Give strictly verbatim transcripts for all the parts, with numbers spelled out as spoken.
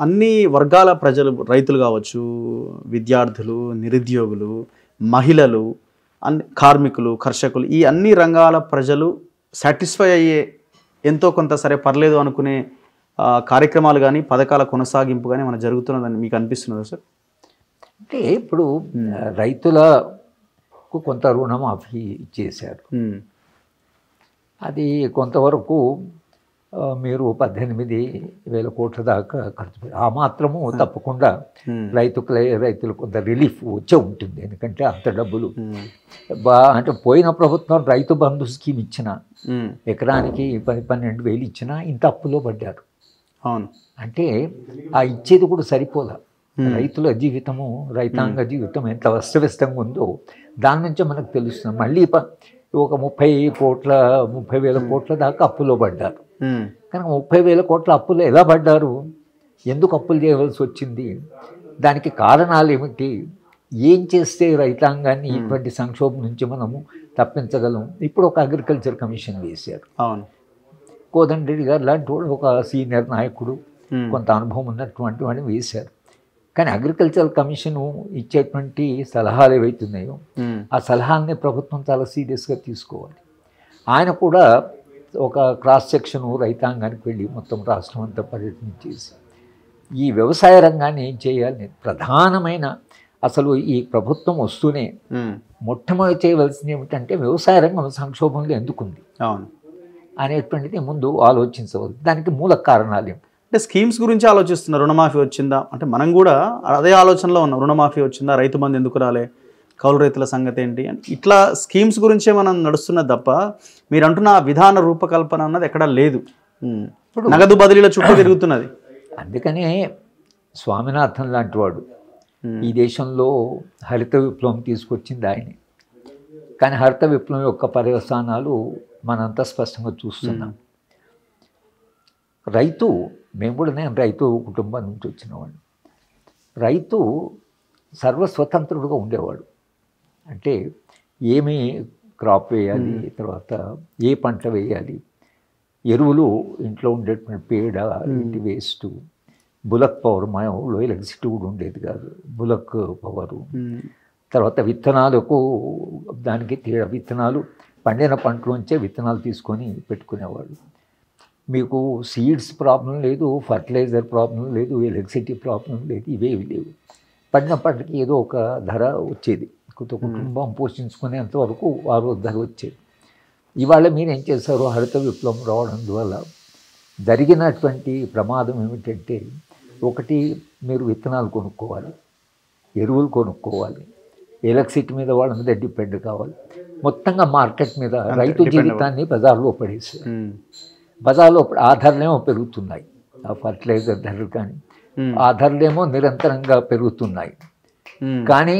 అన్ని వర్గాల ప్రజలు, రైతులు కావచ్చు, విద్యార్థులు, నిరుద్యోగులు, మహిళలు, అన్ని కార్మికులు, కర్షకులు, ఈ అన్ని రంగాల ప్రజలు సాటిస్ఫై అయ్యే ఎంతో కొంత సరే పర్లేదు అనుకునే కార్యక్రమాలు కానీ పథకాల కొనసాగింపు కానీ మన జరుగుతున్నదని మీకు అనిపిస్తున్నదా సార్? అంటే ఇప్పుడు రైతులకు కొంత రుణమాఫీ చేశారు. అది కొంతవరకు మీరు పద్దెనిమిది వేల కోట్ల దాకా ఖర్చు, ఆ మాత్రము తప్పకుండా రైతుకు రైతులకు కొంత రిలీఫ్ వచ్చే ఉంటుంది. ఎందుకంటే అంత డబ్బులు బా అంటే పోయిన ప్రభుత్వం రైతు బంధు స్కీమ్ ఇచ్చిన ఎకరానికి పది పన్నెండు వేలు ఇచ్చినా ఇంత అప్పులో పడ్డారు. అవును, అంటే ఆ ఇచ్చేది కూడా సరిపోదా. రైతుల జీవితము, రైతాంగ జీవితం ఎంత అస్తవ్యస్తంగా ఉందో దాని నుంచే మనకు తెలుస్తుంది. మళ్ళీ ఒక ముప్పై కోట్ల ముప్పై వేల కోట్ల దాకా అప్పులో పడ్డారు. కనుక ముప్పై వేల కోట్ల అప్పులు ఎలా పడ్డారు, ఎందుకు అప్పులు చేయవలసి వచ్చింది, దానికి కారణాలు ఏమిటి, ఏం చేస్తే రైతాంగాన్ని ఇటువంటి సంక్షోభం నుంచి మనము తప్పించగలం. ఇప్పుడు ఒక అగ్రికల్చర్ కమిషన్ వేశారు. అవును, కోదండరెడ్డి గారు లాంటి వాడు ఒక సీనియర్ నాయకుడు, కొంత అనుభవం ఉన్నటువంటి వాడిని వేశారు. కానీ అగ్రికల్చర్ కమిషను ఇచ్చేటువంటి సలహాలు ఏవైతున్నాయో ఆ సలహాలని ప్రభుత్వం చాలా సీరియస్గా తీసుకోవాలి. ఆయన కూడా ఒక క్రాస్ సెక్షను రైతాంగానికి వెళ్ళి మొత్తం రాష్ట్రం అంతా పర్యటన చేసి ఈ వ్యవసాయ రంగాన్ని ఏం చేయాలి, ప్రధానమైన అసలు ఈ ప్రభుత్వం వస్తూనే మొట్టమొదటి చేయవలసింది ఏమిటంటే వ్యవసాయ రంగం సంక్షోభంలో ఎందుకుంది అవును అనేటువంటిది ముందు ఆలోచించవలసి. దానికి మూల కారణాలు ఏమిటి అంటే స్కీమ్స్ గురించి ఆలోచిస్తున్నారు. రుణమాఫీ వచ్చిందా అంటే మనం కూడా అదే ఆలోచనలో ఉన్నాం. రుణమాఫీ వచ్చిందా, రైతు బంధు ఎందుకు రాలే, కౌలు రైతుల సంగతి ఏంటి, ఇట్లా స్కీమ్స్ గురించే మనం నడుస్తున్నది తప్ప మీరు అంటున్న విధాన రూపకల్పన అన్నది ఎక్కడా లేదు. ఇప్పుడు నగదు బదిలీల చుట్టూ తిరుగుతున్నది. అందుకనే స్వామినాథన్ లాంటి వాడు ఈ దేశంలో హరిత విప్లవం తీసుకొచ్చింది ఆయనే. కానీ హరిత విప్లవం యొక్క పర్యవసానాలు మనంతా స్పష్టంగా చూస్తున్నాం. రైతు, మేము కూడా నేను రైతు కుటుంబం నుంచి వచ్చినవాడు. రైతు సర్వస్వతంత్రుడుగా ఉండేవాడు. అంటే ఏమి క్రాప్ వేయాలి, తర్వాత ఏ పంట వేయాలి, ఎరువులు ఇంట్లో ఉండేటువంటి పేడ, ఇంటి వేస్ట్, బులక్ పవర్, మా ఊళ్ళో ఎలక్ట్రిసిటీ కూడా ఉండేది కాదు, బులక్ పవరు, తర్వాత విత్తనాలకు దానికి తేడా, విత్తనాలు పండిన పంటలోంచే విత్తనాలు తీసుకొని పెట్టుకునేవాడు. మీకు సీడ్స్ ప్రాబ్లం లేదు, ఫర్టిలైజర్ ప్రాబ్లం లేదు, ఎలక్ట్రిసిటీ ప్రాబ్లం లేదు, ఇవేవి లేవు. పడిన పంటకి ఏదో ఒక ధర వచ్చేది, కొత్త కుటుంబం పోషించుకునేంత వరకు ఆ రోజు ధర వచ్చేది. ఇవాళ మీరు ఏం చేశారు, హరిత విప్లవం రావడం వల్ల జరిగినటువంటి ప్రమాదం ఏమిటంటే, ఒకటి మీరు విత్తనాలు కొనుక్కోవాలి, ఎరువులు కొనుక్కోవాలి, ఎలక్ట్రిసిటీ మీద వాళ్ళ మీద డిపెండ్ కావాలి. మొత్తంగా మార్కెట్ మీద రైతు జీవితాన్ని బజార్లో పడేసారు. బజార్లో ఆ ధరలేమో పెరుగుతున్నాయి, ఆ ఫర్టిలైజర్ ధరలు కానీ ఆ ధరలేమో నిరంతరంగా పెరుగుతున్నాయి. కానీ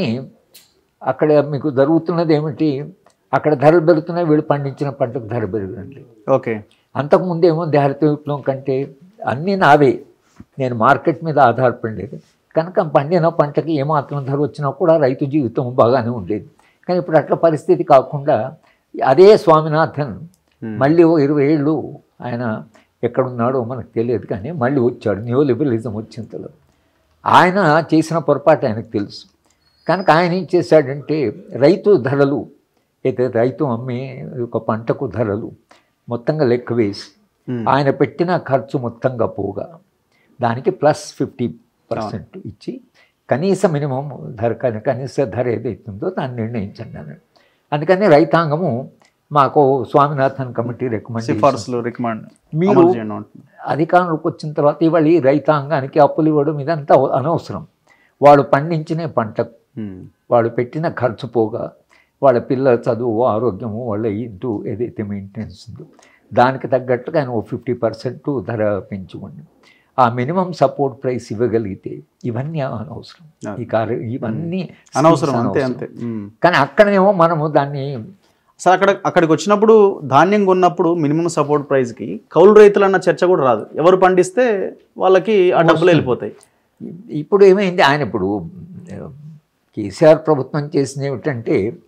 అక్కడ మీకు జరుగుతున్నది ఏమిటి, అక్కడ ధరలు పెరుగుతున్నాయి, వీళ్ళు పండించిన పంటకు ధర పెరగండి. ఓకే, అంతకుముందేమో హరిత విప్లవం కంటే అన్నీ నావే, నేను మార్కెట్ మీద ఆధారపడలేదు కనుక పండిన పంటకి ఏమాత్రం ధర వచ్చినా కూడా రైతు జీవితం బాగానే ఉండేది. కానీ ఇప్పుడు అట్లా పరిస్థితి కాకుండా అదే స్వామినాథన్ మళ్ళీ ఓ ఇరవై ఏళ్ళు ఆయన ఎక్కడున్నాడో మనకు తెలియదు, కానీ మళ్ళీ వచ్చాడు. న్యూ లిబరలిజం వచ్చిన తర్వాత ఆయన చేసిన పొరపాటు ఆయనకు తెలుసు. కనుక ఆయన ఏం చేశాడంటే రైతు ధరలు అయితే రైతు అమ్మే ఒక పంటకు ధరలు మొత్తంగా లెక్క వేసి ఆయన పెట్టిన ఖర్చు మొత్తంగా పోగా దానికి ప్లస్ ఫిఫ్టీ పర్సెంట్ ఇచ్చి కనీస మినిమం ధర, కనీస ధర ఏదైతుందో దాన్ని నిర్ణయించండి అన్నాడు. అందుకని రైతాంగము మాకు స్వామినాథన్ కమిటీ రికమెండ్, మీరు అధికారంలోకి వచ్చిన తర్వాత ఇవాళ ఈ రైతాంగానికి అప్పులు ఇవ్వడం ఇదంతా అనవసరం. వాళ్ళు పండించిన పంట, వాళ్ళు పెట్టిన ఖర్చు పోగా వాళ్ళ పిల్లల చదువు, ఆరోగ్యము, వాళ్ళ ఇంటూ ఏదైతే మెయింటెనెన్స్ ఉందో దానికి తగ్గట్టుగా ఆయన ఓ ఫిఫ్టీ పర్సెంట్ ధర పెంచుకోండి. ఆ మినిమం సపోర్ట్ ప్రైస్ ఇవ్వగలిగితే ఇవన్నీ అనవసరం, ఈ కార్య ఇవన్నీ అనవసరం అంతే అంతే. కానీ అక్కడనేమో మనము దాన్ని అసలు అక్కడ అక్కడికి వచ్చినప్పుడు ధాన్యం కొన్నప్పుడు మినిమం సపోర్ట్ ప్రైస్కి కౌలు రైతులు అన్న చర్చ కూడా రాదు. ఎవరు పండిస్తే వాళ్ళకి ఆ డబ్బులు వెళ్ళిపోతాయి. ఇప్పుడు ఏమైంది, ఆయన ఇప్పుడు కేసీఆర్ ప్రభుత్వం చేసింది ఏమిటంటే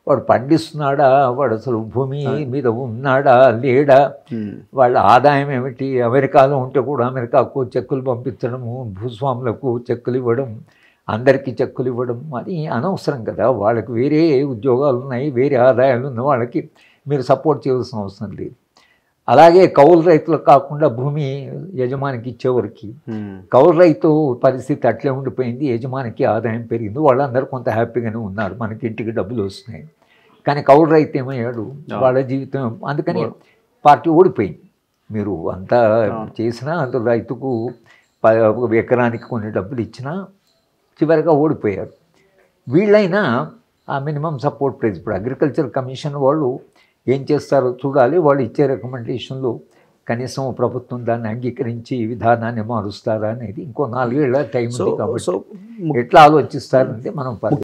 వాడు పండిస్తున్నాడా, వాడు అసలు భూమి మీద ఉన్నాడా లేడా, వాళ్ళ ఆదాయం ఏమిటి, అమెరికాలో ఉంటే కూడా అమెరికాకు చెక్కులు పంపించడము, భూస్వాములకు చెక్కులు ఇవ్వడం, అందరికీ చెక్కులు ఇవ్వడం అది అనవసరం కదా. వాళ్ళకి వేరే ఉద్యోగాలు ఉన్నాయి, వేరే ఆదాయాలు ఉన్న వాళ్ళకి మీరు సపోర్ట్ చేయాల్సిన అవసరం లేదు. అలాగే కౌలు రైతులకు కాకుండా భూమి యజమానికి ఇచ్చేవరకు కౌలు రైతు పరిస్థితి అట్లే ఉండిపోయింది. యజమానికి ఆదాయం పెరిగింది, వాళ్ళందరూ కొంత హ్యాపీగానే ఉన్నారు, మనకి ఇంటికి డబ్బులు వస్తున్నాయి. కానీ కౌలు రైతు ఏమయ్యాడు, వాళ్ళ జీవితం అందుకని పార్టీ ఓడిపోయింది. మీరు అంతా చేసినా అందులో రైతుకు ఎకరానికి కొన్ని డబ్బులు ఇచ్చినా చివరిగా ఓడిపోయారు. వీళ్ళైనా ఆ మినిమం సపోర్ట్ ప్రైస్ ఇప్పుడు అగ్రికల్చర్ కమిషన్ వాళ్ళు ఏం చేస్తారో చూడాలి. వాళ్ళు ఇచ్చే రికమెండేషన్లు కనీసం ప్రభుత్వం దాన్ని అంగీకరించి విధానాన్ని మారుస్తారా అనేది ఇంకో నాలుగేళ్ల టైం ఉంది. కాబట్టి ఎట్లా ఆలోచిస్తారంటే మనం